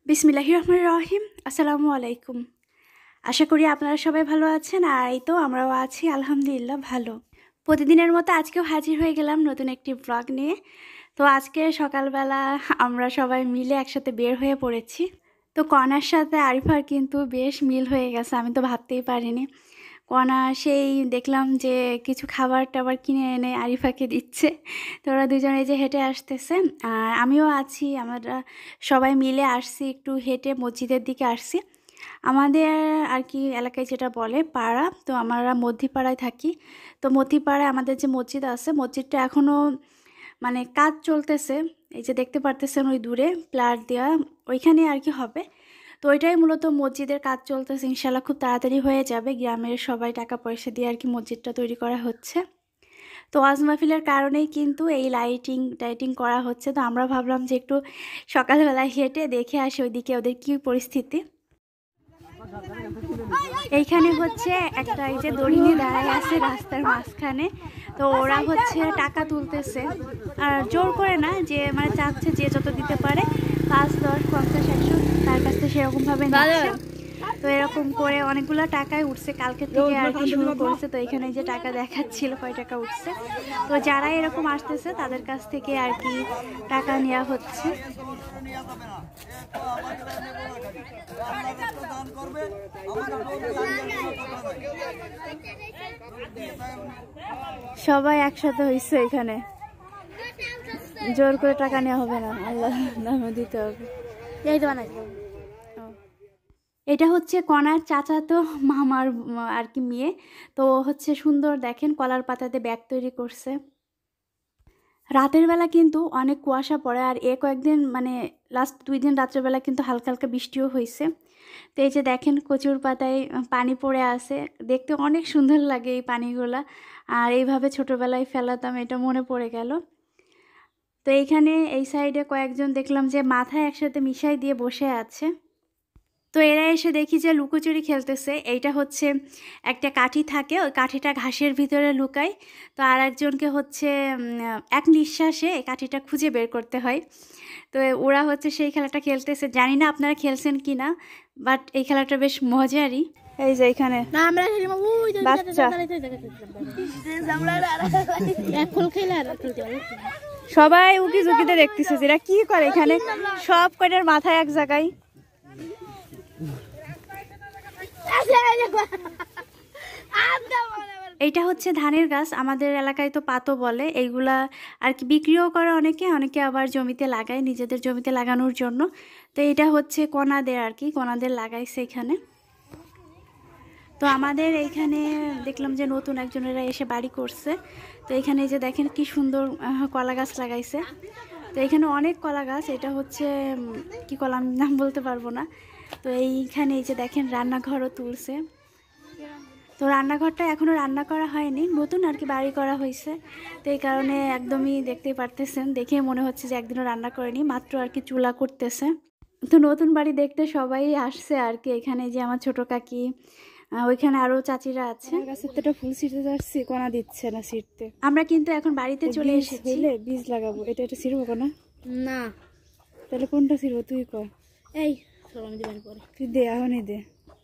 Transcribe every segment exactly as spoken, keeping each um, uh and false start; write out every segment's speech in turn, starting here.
বিসমিল্লাহির রহমানির রহিম। আসসালামু আলাইকুম। আশা করি আপনারা সবাই ভালো আছেন, আর এই তো আমরাও আছি আলহামদুলিল্লাহ ভালো। প্রতিদিনের মতো আজকেও হাজির হয়ে গেলাম নতুন একটি ব্লগ নিয়ে। তো আজকে সকালবেলা আমরা সবাই মিলে একসাথে বের হয়ে পড়েছি। তো কনার সাথে আরিফার কিন্তু বেশ মিল হয়ে গেছে, আমি তো ভাবতেই পারিনি। কনা সেই দেখলাম যে কিছু খাবার টাবার কিনে এনে আরিফাকে দিচ্ছে। তো ওরা দুজনে যে হেঁটে আসতেছে, আর আমিও আছি। আমরা সবাই মিলে আসছি, একটু হেঁটে মসজিদের দিকে আসছি। আমাদের আর কি এলাকায় যেটা বলে পাড়া, তো আমরা মধ্যপাড়ায় থাকি। তো মধ্যপাড়ায় আমাদের যে মসজিদ আছে, মসজিদটা এখনও মানে কাজ চলতেছে। এই যে দেখতে পারতেছেন ওই দূরে প্লার দেওয়া, ওইখানে আর কি হবে। তো ওইটাই মূলত মসজিদের কাজ চলতেছে, ইনশাল্লাহ খুব তাড়াতাড়ি হয়ে যাবে। গ্রামের সবাই টাকা পয়সা দিয়ে আর কি মসজিদটা তৈরি করা হচ্ছে। তো ওয়াজ মাহফিলের কারণেই কিন্তু এই লাইটিং টাইটিং করা হচ্ছে। তো আমরা ভাবলাম যে একটু সকালবেলায় হেঁটে দেখে আসি ওইদিকে ওদের কী পরিস্থিতি। এইখানে হচ্ছে একটা এই যে দড়ি নিয়ে দাঁড়ায় আছে রাস্তার মাঝখানে। তো ওরা হচ্ছে টাকা তুলতেছে, আর জোর করে না, যে মানে চাচ্ছে যে যত দিতে পারে, পাঁচ দশ পঞ্চাশ একশো তার কাছ থেকে সেরকমভাবে নিচ্ছে। তো এরকম করে অনেকগুলো টাকাই উঠছে কালকে থেকে আর কি শুরু করছে। তো এখানে যে টাকা দেখাচ্ছিল কয় টাকা উঠছে, তো যারা এরকম আসতেছে তাদের কাছ থেকে আর কি টাকা নেওয়া হচ্ছে। সবাই একসাথে হয়েছে এখানে, জোর করে টাকা নেওয়া হবে না, আল্লাহ নামে দিতে হবে। এই তো এটা হচ্ছে কনার চাচাতো মামার আর কি মেয়ে। তো হচ্ছে সুন্দর দেখেন কলার পাতাতে ব্যাগ তৈরি করছে। রাতের বেলা কিন্তু অনেক কুয়াশা পড়ে, আর এ কয়েকদিন মানে লাস্ট দুই দিন রাত্রেবেলা কিন্তু হালকা হালকা বৃষ্টিও হয়েছে। তো এই যে দেখেন কচুর পাতায় পানি পড়ে আছে, দেখতে অনেক সুন্দর লাগে এই পানিগুলা। আর এইভাবে ছোটোবেলায় ফেলাতাম, এটা মনে পড়ে গেল। তো এইখানে এই সাইডে কয়েকজন দেখলাম যে মাথায় একসাথে মিশাই দিয়ে বসে আছে। তো এরা এসে দেখি যে লুকোচুরি খেলতেছে। এইটা হচ্ছে একটা কাঠি থাকে, ওই কাঠিটা ঘাসের ভিতরে লুকায়। তো আর একজনকে হচ্ছে এক নিঃশ্বাসে এই কাঠিটা খুঁজে বের করতে হয়। তো ওরা হচ্ছে সেই খেলাটা খেলতেছে, জানি না আপনারা খেলছেন কি না, বাট এই খেলাটা বেশ মজারই। এই যে এখানে বাচ্চা সবাই উকি ঝুঁকিতে দেখতেছে এরা কি করে। এখানে সব কয়টার মাথায় এক জায়গায়। এইটা হচ্ছে ধানের গাছ, আমাদের এলাকায় তো পাতো বলে। এইগুলা আর কি বিক্রিও করে অনেকে, অনেকে আবার জমিতে লাগায় নিজেদের জমিতে লাগানোর জন্য। তো এটা হচ্ছে কোনাদের আর কি, কোনাদের লাগাইছে এখানে। তো আমাদের এইখানে দেখলাম যে নতুন একজনেরা এসে বাড়ি করছে। তো এখানে যে দেখেন কি সুন্দর কলা গাছ লাগাইছে। তো এখানে অনেক কলা গাছ, এটা হচ্ছে কি কলা নাম বলতে পারবো না। তো এইখানে এই যে দেখেন রান্নাঘরও তুলছে। তো রান্নাঘরটা এখনও রান্না করা হয়নি, নতুন আর কি বাড়ি করা হয়েছে। তো এই কারণে একদমই দেখতেই পারতেছেন, দেখে মনে হচ্ছে যে একদিনও রান্না করেনি, মাত্র আর কি চুলা করতেছে। তো নতুন বাড়ি দেখতে সবাই আসছে আর কি। এখানে যে আমার ছোট কাকি, ওইখানে আরো চাচিরা আছে। গাছের ফুল ছিঁড়তে যাচ্ছি, কোনা দিচ্ছে না ছিঁড়তে। আমরা কিন্তু এখন বাড়িতে চলে এসেছি। বীজ লাগাবো, এটা এটা ছিঁড়বো কোনা না, তাহলে কোনটা ছিঁড়বো তুই কর। এই তুই দে, এখনই দে।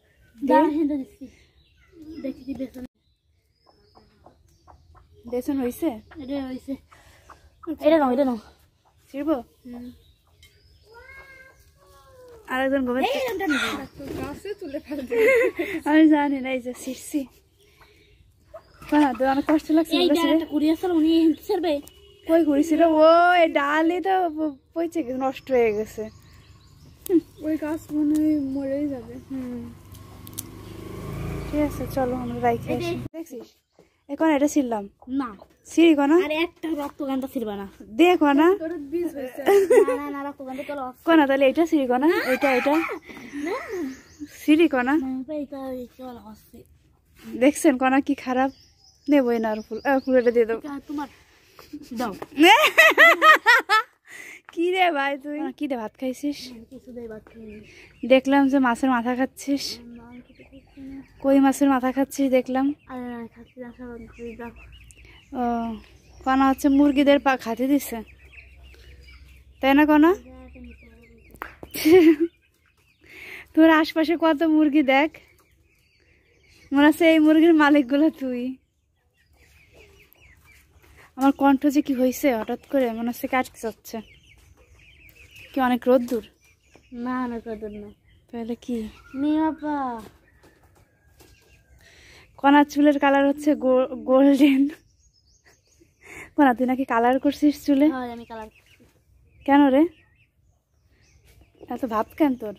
বেসন হয়েছে, এটা হয়েছে, এটা নাও, এটা নাও, ছিড়বো। আরেকজন আমি জানি না, এই যে ছিড়ছি। অনেক কষ্ট লাগছে। কই ঘুরিছিল ও, এই ডালে তো পচে গেছে, নষ্ট হয়ে গেছে। ওই গাছ মনে হয় মরেই যাবে। হুম ঠিক আছে, চলো আমরা রাইখে আসি। দেখছিস এখন এটা ছিড়লাম না, ছিড়ি কোনা আরে একটা রক্তগান্ধা ছিড়বা না, দেখো না না না রক্তগান্ধা চলো কোনা, তাহলে এটা ছিড়ি কোনা, এটা এটা ছিড়ি কোনা। দেখছেন কোনা কি খারাপ, নেবই না আর ফুল। ফুল এটা দিয়ে দাও তোমার, দাও। কি রে ভাই তুই কি দে ভাত খাইছিস? দেখলাম যে মাছের মাথা খাচ্ছিস। কই মাছের মাথা খাচ্ছিস দেখলাম। ও কনা হচ্ছে মুরগিদের পা খাতে দিছে, তাই না কনা? তোর আশপাশে কত মুরগি দেখ, মনে হচ্ছে এই মুরগির মালিক গুলো তুই। আমার কণ্ঠ যে কি হয়েছে হঠাৎ করে, মনে হচ্ছে কাটতে যাচ্ছে। কি অনেক রোদ্দুর? না অনেক রোদ্দুর না। তাহলে কি? নিয়াপা কনার চুলের কালার হচ্ছে গোল্ডেন। কনা তুই নাকি কালার করছিস চুলে? আমি কালার। কেন রে, এত ভাব কেন তোর?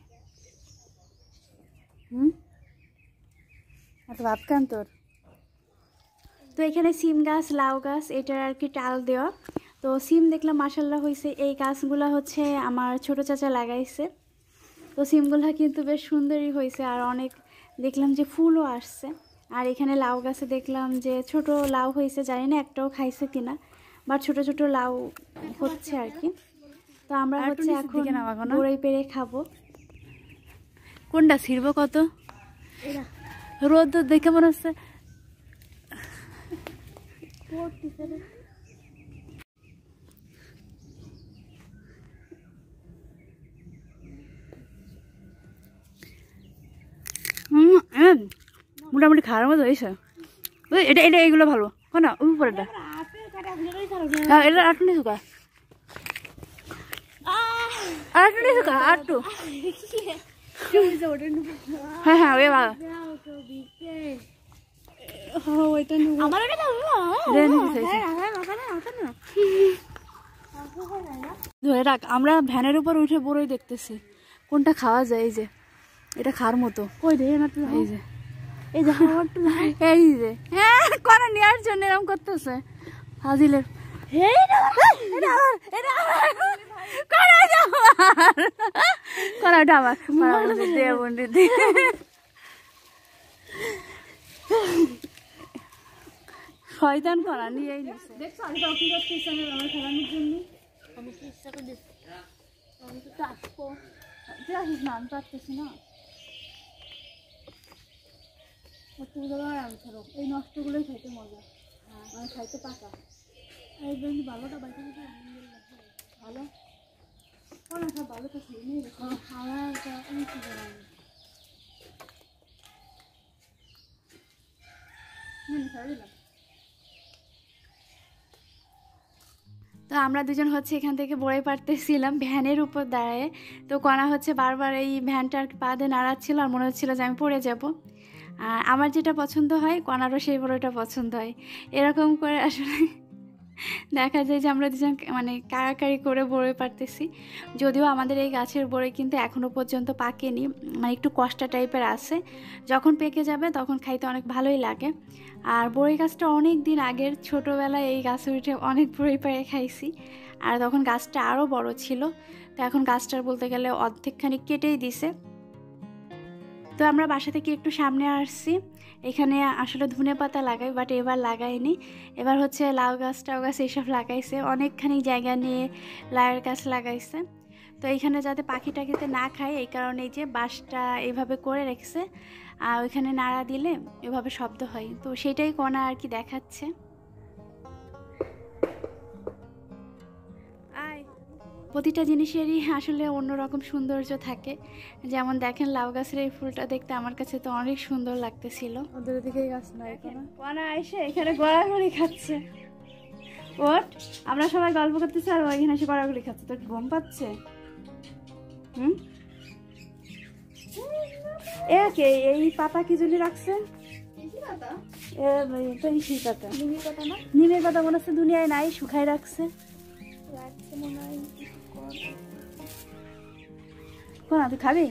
হুম, এত ভাব কেন তোর? তো এখানে সিম গাছ, লাউ গাছ, এটার আর কি টাল দেওয়া। তো সিম দেখলাম মাশাল্লাহ হয়েছে। এই গাছগুলো হচ্ছে আমার ছোট চাচা লাগাইছে। তো সিমগুলো কিন্তু বেশ সুন্দরই হয়েছে, আর অনেক দেখলাম যে ফুলও আসছে। আর এখানে লাউ গাছে দেখলাম যে ছোট লাউ হয়েছে, জানি না একটাও খাইছে কিনা, বাট ছোট ছোট লাউ হচ্ছে আর কি। তো আমরা হচ্ছে এখন বড়ই পেরে খাবো। কোনটা ছিড়বো? কত রোদ দেখে মনে হচ্ছে। মোটামুটি খাওয়ার মতো হয়েছে। এটা এটা এইগুলো ভালো না, উপরেটা এটা আটু নিয়ে শুকা, আটু নিয়ে শুকা, আটু। হ্যাঁ হ্যাঁ ওই ভালো। ধরে রাখ, আমরা ভ্যানের উপর উঠে বড়ই দেখতেছি কোনটা খাওয়া যায়। এই যে এটা খাওয়ার মতো। ওই রে না, এই যে এই যে এই যে হ্যাঁ করা নেওয়ার জন্য এরকম করতেছে হাজিলের। করাটা আমার শয়তান করা নিয়েই নিচ্ছে। দেখছো আমি কি করতেছি আমার খেলানোর জন্য? আমি কি ইচ্ছা করে দিচ্ছি, আমি তো আসবো। তুই আসিস না, আমি পারতেছি না। এই নষ্টগুলোই খাইতে মজা, মানে খাইতে পাকা। এই জন্য ভালোটা বাইকে ভালো না, সব ভালো তো খেয়ে নিয়ে খাওয়াটা আমি কি জানি। তো আমরা দুজন হচ্ছে এখান থেকে বড়াই পারতেছিলাম ভ্যানের উপর দাঁড়ায়। তো কণা হচ্ছে বারবার এই ভ্যানটার পা দিয়ে নাড়াচ্ছিল, আর মনে হচ্ছিলো যে আমি পড়ে যাব। আর আমার যেটা পছন্দ হয় কণারও সেই বড়ইটা পছন্দ হয়। এরকম করে আসলে দেখা যায় যে আমরা দুজন মানে কাড়াকাড়ি করে বড়ই পারতেছি। যদিও আমাদের এই গাছের বড়ই কিন্তু এখনও পর্যন্ত পাকেনি, মানে একটু কষ্টা টাইপের আছে। যখন পেকে যাবে তখন খাইতে অনেক ভালোই লাগে। আর বড়ই গাছটা অনেক দিন আগের, ছোটোবেলায় এই গাছে উঠে অনেক বড়ই পেরে খাইছি। আর তখন গাছটা আরও বড় ছিল। তো এখন গাছটার বলতে গেলে অর্ধেকখানি কেটেই দিছে। তো আমরা বাসা থেকে একটু সামনে আসছি, এখানে আসলে ধনে পাতা লাগাই, বাট এবার লাগাইনি। এবার হচ্ছে লাউ গাছ টাউ গাছ এইসব লাগাইছে, অনেকখানি জায়গা নিয়ে লাউয়ের গাছ লাগাইছে। তো এইখানে যাতে পাখি টাকিতে না খায় এই কারণে এই যে বাঁশটা এইভাবে করে রেখেছে, আর ওইখানে নাড়া দিলে এভাবে শব্দ হয়। তো সেটাই কণা আর কি দেখাচ্ছে। প্রতিটা জিনিসেরই আসলে অন্যরকম সৌন্দর্য থাকে। যেমন দেখেন লাউ গাছের এই ফুলটা দেখতে আমার কাছে তো অনেক সুন্দর লাগতেছিল। ওদের দিকে গাছ নাই, কণা এসে এখানে গড়াগড়ি খাচ্ছে। ওট আমরা সবাই গল্প করতেছি আর ওইখানে এসে গড়াগড়ি খাচ্ছে। তোর ঘুম পাচ্ছে? হুম, এ কে এই পাতা কি জন্য রাখছে? নিমের পাতা মনে হচ্ছে দুনিয়ায় নাই, শুকাই রাখছে। কোনা তুই খাবি?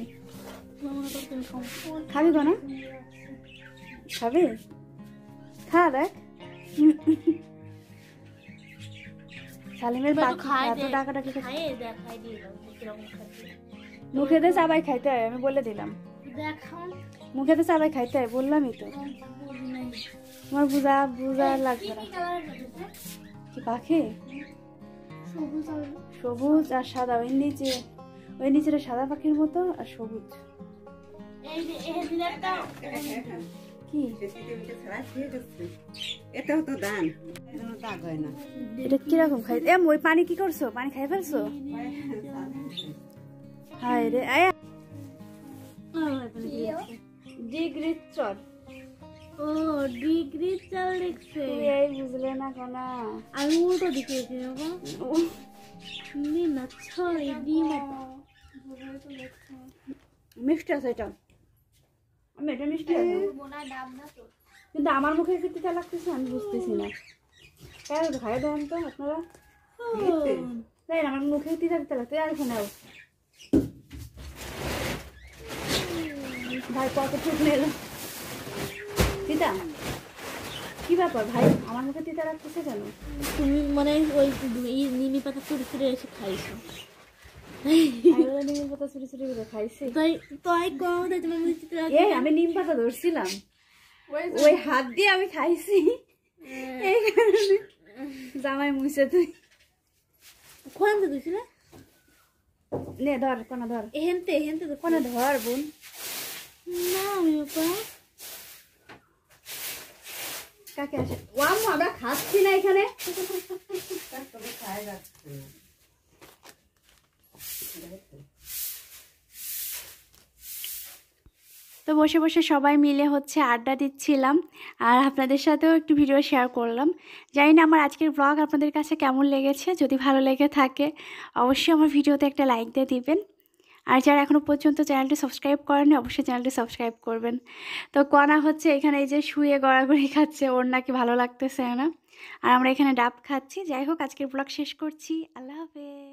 খাবি কোনা? খাবি? খা দেখ। সালিমের মুখে দিয়ে চাবাই খাইতে হয়, আমি বলে দিলাম। মুখে দিয়ে চাবাই খাইতে হয়, বললামই তো। তোমার বুঝা বুঝা লাগবে না। কি পাখি? সবুজ আর সাদা, ওই নিচে ওই নিচে সাদা পাখির মতো আর সবুজ। কি এটাও তো দান, দাগ হয় না। এটা কিরকম খাই? এম ওই পানি কি করছো? পানি খাই ফেলছো? হায় রে, আয়া এখানে কি লিখছে? ডিগ্রি চর ও ডিগ্রি চাল লিখছে। তুই এই বুঝলে না কোনা আমি উল্টো দিকে লিখছি বাবা। নি না ছড়ি ডি মতো। মিষ্টি আছে এটা, আমি এটা মিষ্টি আছে কিন্তু আমার মুখে খেতে চা লাগতেছে, আমি বুঝতেছি না কেন খাই দেন তো আপনারা। তাই না, আমার মুখে তিতা তিতা লাগতে আর শোনাও ভাই কত ঠিক নেই তিতা, কি ব্যাপার ভাই আমার মুখে তিতা লাগতেছে কেন? তুমি মানে ওই ই নিমি পাতা চুরি চুরি এসে খাইছো। আমি বলে নিম পাতা চুরি চুরি করে খাইছি। তাই তাই কম দেয় তোমার মুখে চিত্র এই আমি নিম পাতা ধরছিলাম, ওই হাত দিয়ে আমি খাইছি এই কারণে জামাই মুছে তুই কোন তো দিছিল নে ধর কোনা ধর এহেনতে এহেনতে তো কোনা ধর বোন। না আমি আপা কাকে আসে ও আম্মু আমরা খাচ্ছি না এখানে। তো বসে বসে সবাই মিলে হচ্ছে আড্ডা দিচ্ছিলাম আর আপনাদের সাথেও একটু ভিডিও শেয়ার করলাম। জানি না আমার আজকের ব্লগ আপনাদের কাছে কেমন লেগেছে, যদি ভালো লেগে থাকে অবশ্যই আমার ভিডিওতে একটা লাইক দিয়ে দিবেন। আর যারা এখনও পর্যন্ত চ্যানেলটি সাবস্ক্রাইব করেনি অবশ্যই চ্যানেলটি সাবস্ক্রাইব করবেন। তো কণা হচ্ছে এখানে এই যে শুয়ে গড়াগড়ি খাচ্ছে, ওর নাকি ভালো লাগতেছে না, আর আমরা এখানে ডাব খাচ্ছি। যাই হোক আজকের ব্লগ শেষ করছি, আল্লাহ হাফেজ।